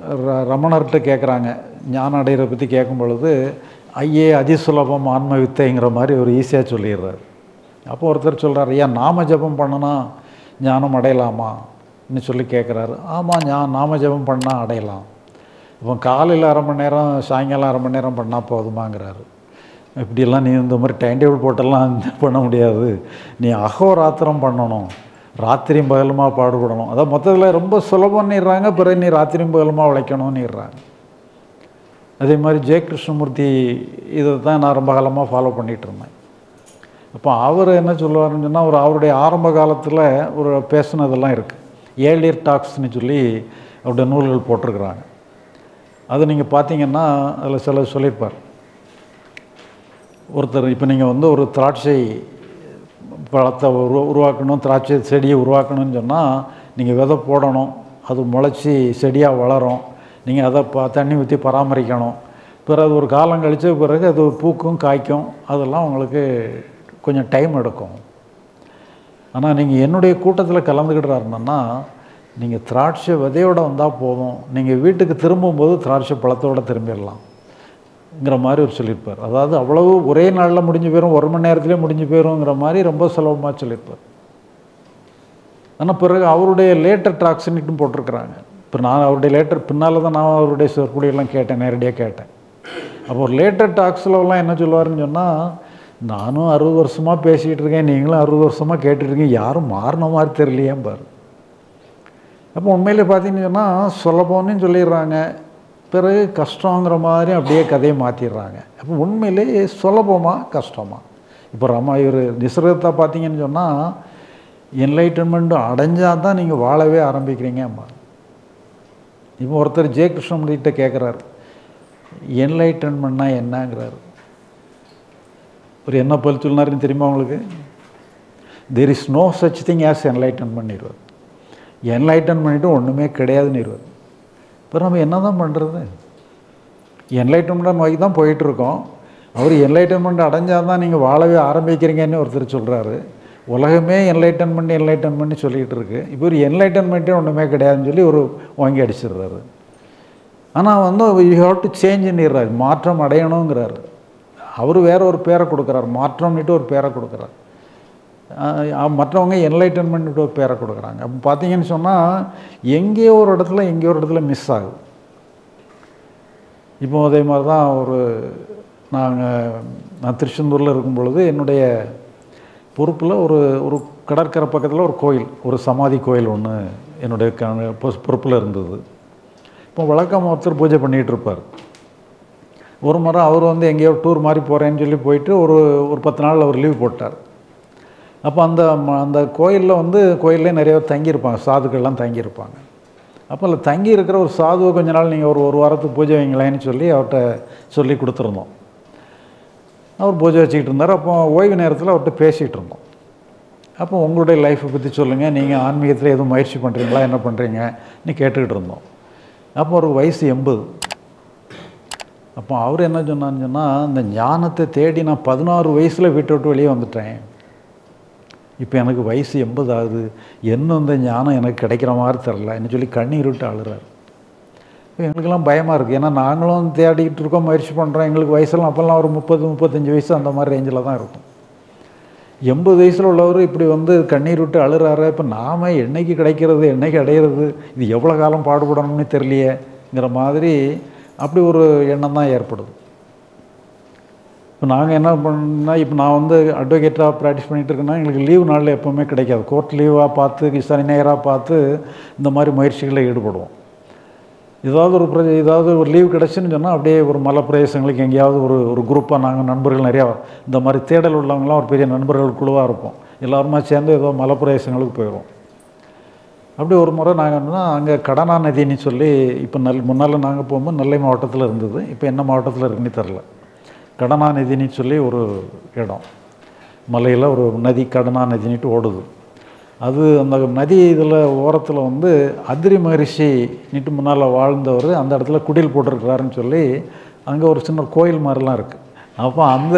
ரமணர்கிட்ட கேட்குறாங்க, ஞானம் அடைகிறத பற்றி கேட்கும் பொழுது, ஐயே அதிசுலபம் ஆன்ம வித்தைங்கிற மாதிரி ஒரு ஈஸியாக சொல்லிடுறாரு. அப்போ ஒருத்தர் சொல்கிறார், ஐயா நாம ஜபம் பண்ணனா ஞானம் அடையலாமான்னு சொல்லி கேட்குறாரு. ஆமாம், நாம ஜபம் பண்ணால் அடையலாம். இப்போ காலையில் அரை மணி நேரம், சாயங்காலம் அரை மணி நேரம் பண்ணால் போதுமாங்கிறாரு. இப்படியெல்லாம் நீ இந்த மாதிரி டைம் டேபிள் போட்டெல்லாம் பண்ண முடியாது, நீ அகோராத்திரம் பண்ணணும், ராத்திரியும் பகலுமா பாடுபடணும். அதான் மொத்தத்தில் ரொம்ப சுலபம்னுறாங்க, பிறகு நீ ராத்திரியும் பகலுமா உழைக்கணும்னுறாங்க. அதே மாதிரி ஜெய கிருஷ்ணமூர்த்தி இதை தான் நான் ரொம்ப காலமாக ஃபாலோ பண்ணிகிட்டு இருந்தேன். அப்போ அவர் என்ன சொல்லுவாருன்னு சொன்னால், அவருடைய ஆரம்ப காலத்தில் ஒரு பேசுனதெல்லாம் இருக்குது. ஏர்லியர் டாக்ஸ்ன்னு சொல்லி அவருடைய நூல்கள் போட்டிருக்கிறாங்க. அது நீங்கள் பார்த்தீங்கன்னா அதில் சில சொல்லியிருப்பார். ஒருத்தர் இப்போ நீங்கள் வந்து ஒரு திராட்சை பழத்தை உருவாக்கணும், திராட்சை செடியை உருவாக்கணும்னு சொன்னால் நீங்கள் விதை போடணும், அது முளைச்சி செடியாக வளரும், நீங்கள் அதை தண்ணி ஊற்றி பராமரிக்கணும், பிறகு ஒரு காலம் கழித்த பிறகு அது பூக்கும் காய்க்கும், அதெல்லாம் உங்களுக்கு கொஞ்சம் டைம் எடுக்கும். ஆனால் நீங்கள் என்னுடைய கூட்டத்தில் கலந்துக்கிட்டுறாருன்னா, நீங்கள் திராட்சை விதையோடு வந்தால் போதும், நீங்கள் வீட்டுக்கு திரும்பும்போது திராட்சை பழத்தோடு திரும்பிடலாம்ங்கிற மாதிரி ஒரு சொல்லியிருப்பார். அதாவது அவ்வளவு ஒரே நாளில் முடிஞ்சு போயிடும், ஒரு மணி நேரத்துலேயே முடிஞ்சு போயிடுங்கிற மாதிரி ரொம்ப சுலபமாக சொல்லியிருப்பார். ஆனால் பிறகு அவருடைய லேட்டர் டாக்ஸ்ன்னுட்டும் போட்டிருக்கிறாங்க. இப்போ நான் அவருடைய லேட்டர் பின்னால் தான் நான் அவருடைய சொற்பொழியெல்லாம் கேட்டேன், நேரடியாக கேட்டேன். அப்போ ஒரு லேட்டர் டாக்ஸ்லலாம் என்ன சொல்லுவாருன்னு சொன்னால், நானும் 60 வருஷமாக பேசிகிட்டு இருக்கேன், நீங்களும் 60 வருஷமாக கேட்டுட்ருக்கீங்க, யாரும் மாறின மாதிரி தெரியலையேன் பாரு. அப்போ உண்மையிலே பார்த்தீங்கன்னு சொன்னால் சுலபம்னு சொல்லிடுறாங்க, பிறகு கஷ்டங்கிற மாதிரி அப்படியே கதையை மாற்றிடுறாங்க. அப்போ உண்மையிலே சுலபமாக கஷ்டமாக. இப்போ இவர் நிசர்கத்தை பார்த்தீங்கன்னு சொன்னால், என்லைட்டன்மெண்ட் அடைஞ்சால் தான் நீங்கள் வாழவே ஆரம்பிக்கிறீங்க அம்மா. இப்போ ஒருத்தர் ஜெய கிருஷ்ணமூர்த்திகிட்ட கேட்குறாரு, என்லைட்டன்மெண்ட்னா என்னங்கிறாரு. ஒரு என்ன பதில் சொன்னாருன்னு தெரியுமா உங்களுக்கு? There is no such thing as enlightenment இருவார். என்லைட்டன்மெண்ட்டு ஒன்றுமே கிடையாதுன்னு இருவார். இப்போ நம்ம என்ன தான் பண்ணுறது? என்லைட்டன்மெண்ட் நோக்கி தான் போயிட்டுருக்கோம். அவர் என்லைட்டன்மெண்ட் அடைஞ்சால் தான் நீங்கள் வாழவே ஆரம்பிக்கிறீங்கன்னு ஒருத்தர் சொல்கிறாரு. உலகமே என்லைட்டன்மெண்ட் சொல்லிகிட்டு இருக்கு. இப்போ ஒரு என்லைட்டன்மெண்ட்டே ஒன்றுமே கிடையாதுன்னு சொல்லி ஒரு வாங்கி அடிச்சிடுறாரு. ஆனால் வந்து யூ ஹேவ் டு சேஞ்சுன்னுறாரு, மாற்றம் அடையணுங்கிறாரு. அவர் வேற ஒரு பேரை கொடுக்குறாரு, மாற்றம்னுட்டு ஒரு பேரை கொடுக்குறாரு. மற்றவங்க என்லைட்டன்மெண்ட்டு ஒரு பேரை கொடுக்குறாங்க. அப்போ பார்த்தீங்கன்னு சொன்னால் எங்கேயோ ஒரு இடத்துல மிஸ் ஆகுது. இப்போ அதே மாதிரி தான் நான் திருச்செந்தூரில் இருக்கும் பொழுது என்னுடைய பொறுப்பில் ஒரு கடற்கரை பக்கத்தில் ஒரு கோயில், ஒரு சமாதி கோயில் ஒன்று என்னுடைய பொறுப்பில் இருந்தது. இப்போ வழக்கம் ஒருத்தர் பூஜை பண்ணிகிட்ருப்பார். ஒரு முறை அவர் வந்து எங்கேயோ டூர் மாதிரி போகிறேன்னு சொல்லி போயிட்டு ஒரு 10 நாள் அவர் லீவ் போட்டார். அப்போ அந்த கோயில்லே நிறைய தங்கியிருப்பாங்க, சாதுக்கள்லாம் தங்கியிருப்பாங்க. அப்போ அதில் தங்கி இருக்கிற ஒரு சாதுவை கொஞ்ச நாள் நீங்கள் ஒரு வாரத்துக்கு பூஜை வைங்களேன்னு சொல்லி அவர்கிட்ட சொல்லி கொடுத்துருந்தோம். அவர் பூஜை வச்சுக்கிட்டு இருந்தார். அப்போ ஓய்வு நேரத்தில் அவர்கிட்ட பேசிகிட்டு இருந்தோம். அப்போ உங்களுடைய லைஃப்பை பற்றி சொல்லுங்கள், நீங்கள் ஆன்மீகத்தில் எதுவும் முயற்சி பண்ணுறீங்களா, என்ன பண்ணுறீங்கன்னு கேட்டுக்கிட்டு இருந்தோம். அப்போ ஒரு வயசு 80. அப்போ அவர் என்ன சொன்னான்னு சொன்னால், இந்த ஞானத்தை தேடி நான் 16 வயசில் வீட்டை விட்டு வெளியே வந்துட்டேன், இப்போ எனக்கு வயசு 80 ஆகுது, இன்னும் இந்த ஞானம் எனக்கு கிடைக்கிற மாதிரி தெரிலன்னு சொல்லி கண்ணீர் விட்டு அழுறாரு. இப்போ எங்களுக்கெல்லாம் பயமாக இருக்குது. ஏன்னா நாங்களும் தேடிக்கிட்டு இருக்கோம், முயற்சி பண்ணுறோம். எங்களுக்கு வயசெல்லாம் அப்போல்லாம் ஒரு 30-35 வயசு அந்த மாதிரி ரேஞ்சில் தான் இருக்கும். 80 வயசில் உள்ளவர் இப்படி வந்து கண்ணீர் விட்டு அழுறாரு. இப்போ நாம் என்னைக்கு கிடைக்கிறது, என்னைக்கு அடையிறது, இது எவ்வளோ காலம் பாடுபடணும்னு தெரியலையேங்கிற மாதிரி அப்படி ஒரு எண்ணம் தான் ஏற்படுது. இப்போ நாங்கள் என்ன பண்ணால், இப்போ நான் வந்து அட்வொகேட்டாக ப்ராக்டிஸ் பண்ணிகிட்டு இருக்கேன்னா எங்களுக்கு லீவு நாளில் எப்போவுமே கிடைக்காது. கோர்ட் லீவாக பார்த்து, சனி ஞாயிறாக பார்த்து இந்த மாதிரி முயற்சிகளில் ஈடுபடுவோம். ஏதாவது ஒரு லீவ் கிடச்சுன்னு சொன்னால் அப்படியே ஒரு மலை பிரதேசங்களுக்கு எங்கேயாவது ஒரு குரூப்பாக நாங்கள் நண்பர்கள் நிறையா இந்த மாதிரி தேடல் உள்ளவங்களாம் ஒரு பெரிய நண்பர்கள் குழுவாக இருப்போம். எல்லோருமா சேர்ந்து ஏதோ மலை பிரதேசங்களுக்கு போயிடுவோம். அப்படி ஒரு முறை நாங்கள் அங்கே கடனா நதின்னு சொல்லி, இப்போ முன்னால் நாங்கள் போகும்போது நெல்லை மாவட்டத்தில் இருந்தது, இப்போ என்ன மாவட்டத்தில் இருக்குன்னு தெரில. கடனா நதின்னு சொல்லி ஒரு இடம், மலையில் ஒரு நதி கடனா நதினிட்டு ஓடுது. அது அந்த நதி இதில் ஓரத்தில் வந்து அத்ரி மகரிஷி நீட்டு முன்னால் வாழ்ந்தவர் அந்த இடத்துல குடில் போட்டிருக்கிறாருன்னு சொல்லி அங்கே ஒரு சின்ன கோயில் மாதிரிலாம் இருக்குது. அப்போ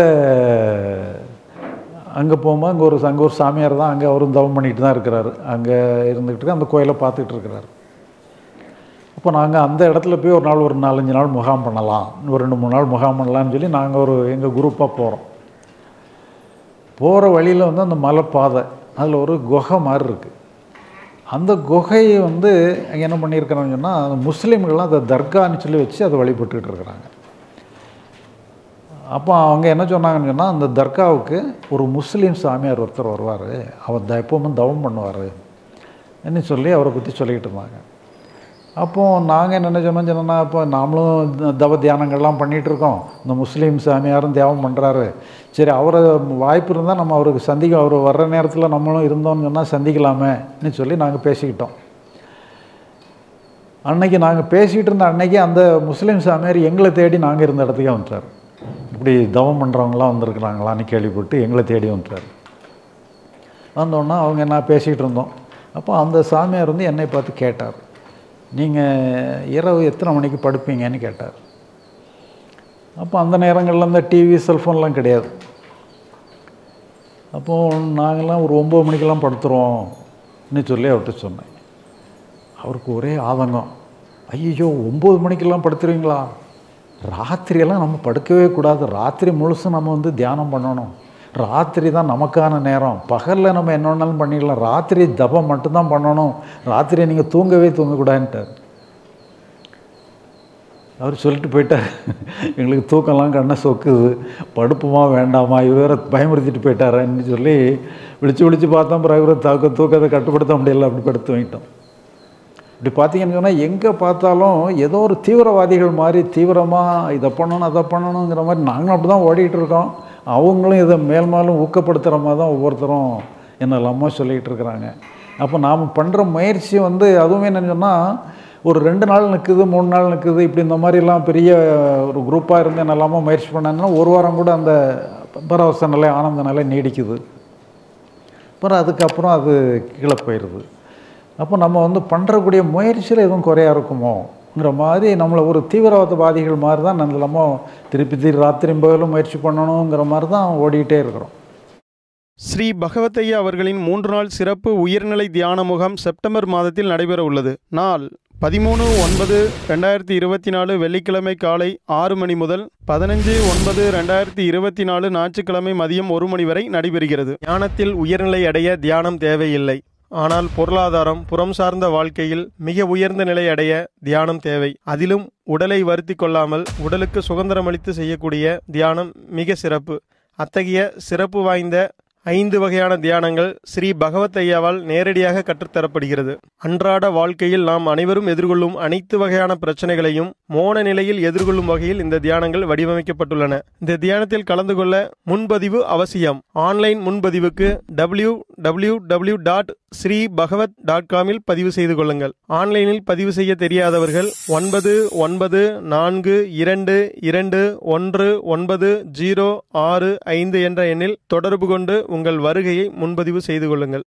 அங்கே போகும்போது அங்கே ஒரு சாமியார் தான் அங்கே அவரும் தவம் பண்ணிட்டு தான் இருக்கிறாரு. அங்கே இருந்துக்கிட்டு அந்த கோயிலை பார்த்துக்கிட்டு இருக்கிறாரு. அப்போ நாங்கள் அந்த இடத்துல போய் ஒரு நாள் ஒரு 4-5 நாள் முகாம் பண்ணலாம், ஒரு 2-3 நாள் முகாம் பண்ணலாம்னு சொல்லி நாங்கள் எங்கள் குரூப்பாக போகிறோம். போகிற வழியில் வந்து அந்த மலைப்பாதை, அதில் ஒரு குகை மாதிரி இருக்குது. அந்த குகையை வந்து அங்கே என்ன பண்ணியிருக்கிறாங்கன்னு சொன்னால், அந்த முஸ்லீம்கள்லாம் அதை தர்கான்னு சொல்லி வச்சு அதை வழிபட்டுக்கிட்டு இருக்கிறாங்க. அப்போ அவங்க என்ன சொன்னாங்கன்னு சொன்னால், அந்த தர்காவுக்கு ஒரு முஸ்லீம் சாமியார் ஒருத்தர் வருவார், அவர் எப்பவும் தவம் பண்ணுவார் என்ன சொல்லி அவரை பற்றி சொல்லிக்கிட்டு இருந்தாங்க. அப்போது நாங்கள் என்ன சொன்னோன்னா, இப்போ நாமளும் தவ தியானங்கள்லாம் பண்ணிகிட்ருக்கோம், இந்த முஸ்லீம் சாமியாரும் தியானம் பண்ணுறாரு, சரி அவரை வாய்ப்பு இருந்தால் நம்ம அவருக்கு அவர் வர்ற நேரத்தில் நம்மளும் இருந்தோம்னு சொன்னால் சந்திக்கலாமேன்னு சொல்லி நாங்கள் பேசிக்கிட்டோம். அன்னைக்கு நாங்கள் பேசிகிட்டு இருந்த அன்னைக்கு அந்த முஸ்லீம் சாமியார் எங்களை தேடி நாங்கள் இருந்த இடத்துக்கே வந்துட்டார். இப்படி தவம் பண்ணுறவங்களாம் வந்திருக்கிறாங்களான்னு கேள்விப்பட்டு எங்களை தேடி வந்துட்டார். வந்தோன்னா அவங்க என்ன பேசிகிட்டு இருந்தோம். அப்போ அந்த சாமியார் வந்து என்னை பார்த்து கேட்டார், நீங்கள் இரவு எத்தனை மணிக்கு படுப்பீங்கன்னு கேட்டார். அப்போ அந்த நேரங்களில் இந்த டிவி செல்ஃபோன்லாம் கிடையாது. அப்போது நாங்கள்லாம் ஒரு 9 மணிக்கெல்லாம் படுத்துகிறோம்னு சொல்லி அவர்கிட்ட சொன்னேன். அவருக்கு ஒரே ஆதங்கம், ஐயோ 9 மணிக்கெல்லாம் படுத்துருவீங்களா, ராத்திரியெல்லாம் நம்ம படுக்கவே கூடாது, ராத்திரி முழுசும் நம்ம வந்து தியானம் பண்ணணும், ராத்திரி தான் நமக்கான நேரம், பகலில் நம்ம என்ன வேணாலும் பண்ணிடலாம், ராத்திரி ஜபம் மட்டும்தான் பண்ணணும், ராத்திரியை நீங்கள் தூங்கக்கூடாதுன்ட்டார். அவர் சொல்லிட்டு போயிட்டார், எங்களுக்கு தூக்கம்லாம் கண்ணை சொக்குது, படுப்புமா வேண்டாமா, இவரை பயமுறுத்திட்டு போயிட்டாரன்னு சொல்லி விழிச்சு பார்த்தோம். பிறகு தூக்கத்தை கட்டுப்படுத்த முடியல, அப்படி படுத்து வாங்கிட்டோம். இப்படி பார்த்தீங்கன்னு சொன்னால் எங்கே பார்த்தாலும் ஏதோ ஒரு தீவிரவாதிகள் மாதிரி தீவிரமாக இதை பண்ணணும் அதை பண்ணணுங்கிற மாதிரி நாங்களும் அப்படி தான் ஓடிக்கிட்டு இருக்கோம். அவங்களும் இதை மேலும் ஊக்கப்படுத்துகிற மாதிரி தான் ஒவ்வொருத்தரும் என்னெல்லாமோ சொல்லிக்கிட்டு இருக்கிறாங்க. அப்போ நாம் பண்ணுற முயற்சி வந்து அதுவுமே என்னென்னு சொன்னால், ஒரு 2 நாள் நிற்குது, 3 நாள் நிற்குது, இப்படி இந்த மாதிரிலாம் பெரிய ஒரு குரூப்பாக இருந்து என்னெல்லாமோ முயற்சி பண்ணாங்கன்னா 1 வாரம் கூட அந்த பரவச நிலை, ஆனந்த நிலை நீடிக்குது. அப்புறம் அதுக்கப்புறம் அது கீழே போயிடுது. அப்போ நம்ம வந்து பண்ணுறக்கூடிய முயற்சியில் எதுவும் குறையாக இருக்குமோங்கிற மாதிரி நம்மளை ஒரு தீவிரவாதவாதிகள் மாதிரி தான் நம்ம திருப்பி ராத்திரி பகலும் முயற்சி பண்ணணுங்கிற மாதிரி தான் ஓடிக்கிட்டே இருக்கிறோம். ஸ்ரீ பகவத்தையா அவர்களின் 3 நாள் சிறப்பு உயர்நிலை தியான முகாம் செப்டம்பர் மாதத்தில் நடைபெற உள்ளது. நாள் 13/9/2024 வெள்ளிக்கிழமை காலை 6 மணி முதல் 15/9/2024 ஞாயிற்றுக்கிழமை மதியம் 1 மணி வரை நடைபெறுகிறது. தியானத்தில் உயர்நிலை அடைய தியானம் தேவையில்லை, ஆனால் பொருளாதாரம், புறம் சார்ந்த வாழ்க்கையில் மிக உயர்ந்த நிலை அடைய தியானம் தேவை. அதிலும் உடலை வருத்தி கொள்ளாமல் உடலுக்கு சுதந்திரமளித்து செய்யக்கூடிய தியானம் மிக சிறப்பு. அத்தகைய சிறப்பு வாய்ந்த 5 வகையான தியானங்கள் ஸ்ரீ பகவத்தையாவால் நேரடியாக கற்றுத்தரப்படுகிறது. அன்றாட வாழ்க்கையில் நாம் அனைவரும் எதிர்கொள்ளும் அனைத்து வகையான பிரச்சனைகளையும் மோன நிலையில் எதிர்கொள்ளும் வகையில் இந்த தியானங்கள் வடிவமைக்கப்பட்டுள்ளன. இந்த தியானத்தில் கலந்து கொள்ள முன்பதிவு அவசியம். ஆன்லைன் முன்பதிவுக்கு www.sreebhagavat.com பதிவு செய்து கொள்ளுங்கள். ஆன்லைனில் பதிவு செய்ய தெரியாதவர்கள் 9992211906 என்ற எண்ணில் தொடர்பு கொண்டு உங்கள் வருகையை முன்பதிவு செய்து கொள்ளுங்கள்.